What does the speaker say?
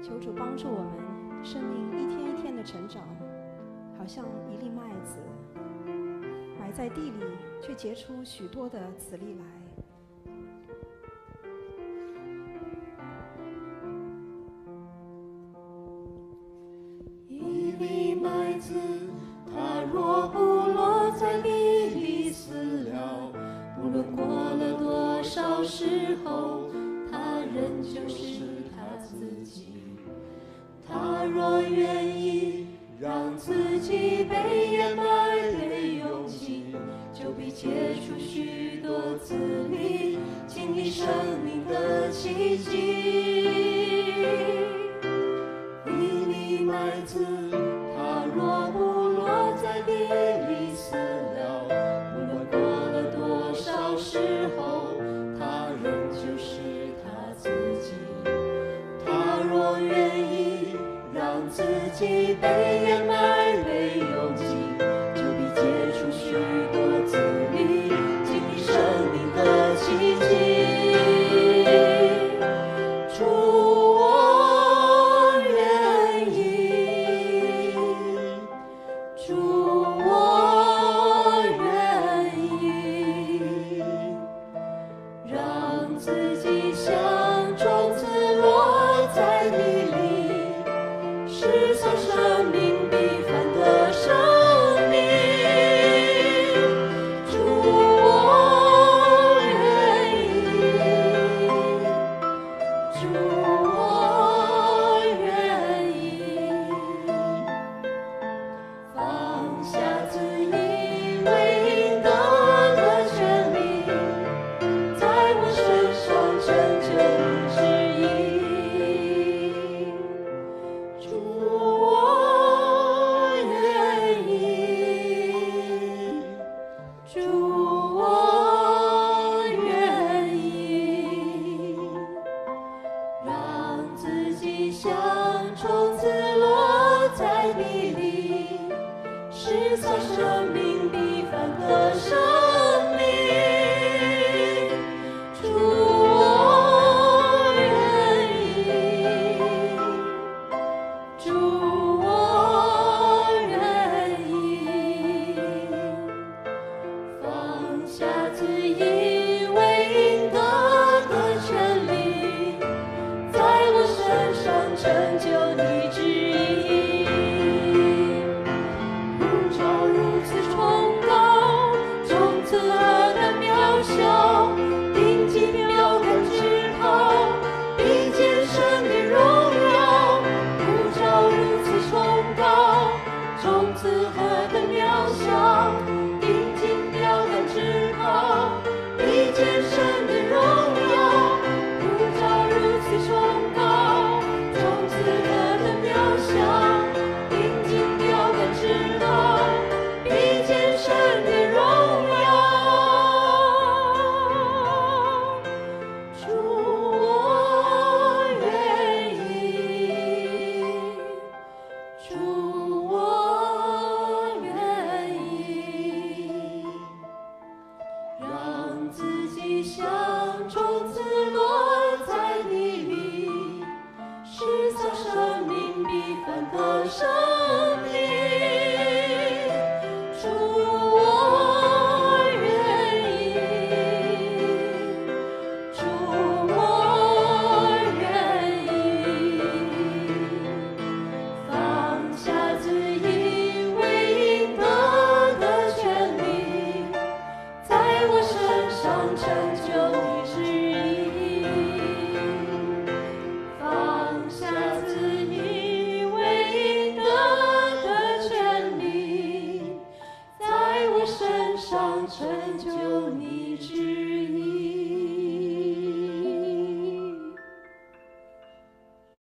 求主帮助我们，生命一天一天的成长，好像一粒麦子，埋在地里，却结出许多的籽粒来。 一粒麦子，它若不落在地里死了，无论过了多少时候，它仍旧是它自己。他若愿意让自己被掩埋、被拥挤，就必结出许多籽粒，经历生命的奇迹。一粒麦子，它若不落在地里死了，无论过了多少时候，它仍旧是它自己。他若愿意让自己被掩埋、被拥挤，就必结出许多籽粒，经历生命的奇迹。主，我愿意，主，我愿意，让自己像种子落在地里，是从生命必凡的生命。主，我愿意，主，我愿意，放下自以为应得的权利，在我身上成就你旨意。主，我愿意，主，我愿意，让自己像种子落在地里，是从生命必凡的生命。主，我愿意，主，我愿意，放下自以为应得的权利，在我身上成就你旨意。呼召如此崇高，种子何等渺小，定睛标杆直跑，必见神的荣耀。呼召如此崇高，种子何等渺小，定睛标杆直跑，必见神的荣耀。呼召如此崇高，种子何等渺小，定睛标杆直跑，必见神的荣耀。主，我愿意，主，我愿意，让自己像种子落在地里，是从生命必凡的生命。主，我愿意，主，我愿意，放下自以为应得的权利，在我身上成就你旨意。放下自以为应得的权利，在我身上成就你旨意。